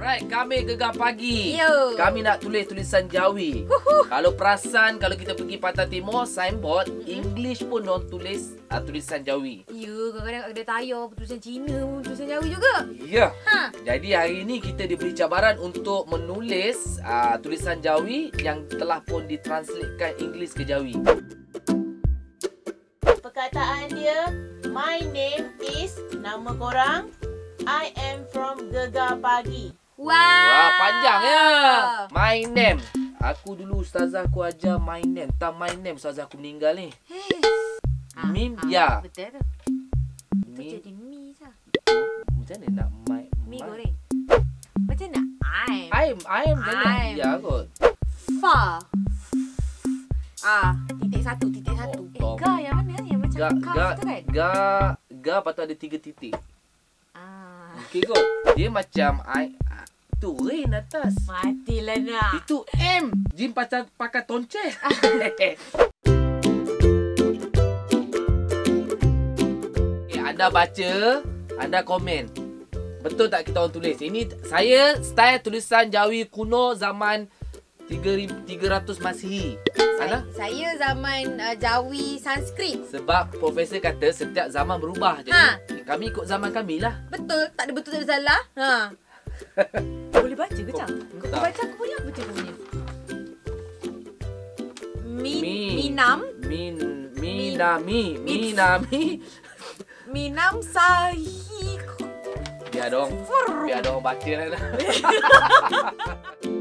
Alright, kami Gegar Pagi. Yo. Kami nak tulis tulisan Jawi. Kalau perasan, kalau kita pergi Pantai Timur, signboard, English pun diorang tulis tulisan Jawi. Ya, kadang-kadang ada tayar tulisan Cina, tulisan Jawi juga. Ya. Ha. Jadi hari ini kita diberi cabaran untuk menulis tulisan Jawi yang telah pun ditranslatekan English ke Jawi. Perkataan dia, my name is, nama korang, I am from Gegar Pagi. Wow. Wah, panjang ya. My name. Aku dulu ustazah aku ajar my name. Tak my name ustazah aku meninggal ni. Mim ya. Betul tu. Tu Mi. jadi mi sah. Macam mana nak my? Mi goreng. Macam nak I'm jangan I'm. ya kot. fa. Titik satu. Oh, Ga yang mana? Yang macam kaf tu kan? Ga patut ada 3 titik. Okey kot. Dia macam tu rain atas. Matilah nak. Itu M. Jim pakai tonceh. Okay, anda baca, anda komen. Betul tak kita orang tulis? Ini saya style tulisan Jawi kuno zaman 300 Masihi. Saya zaman Jawi Sanskrit. Sebab profesor kata setiap zaman berubah. Jadi kami ikut zaman kami lah. Betul. Tak ada betul, tak ada salah. Boleh baca ke, Cang? Kau baca aku punya apa cakap punya? Minam sahi. Biar dong baca lah.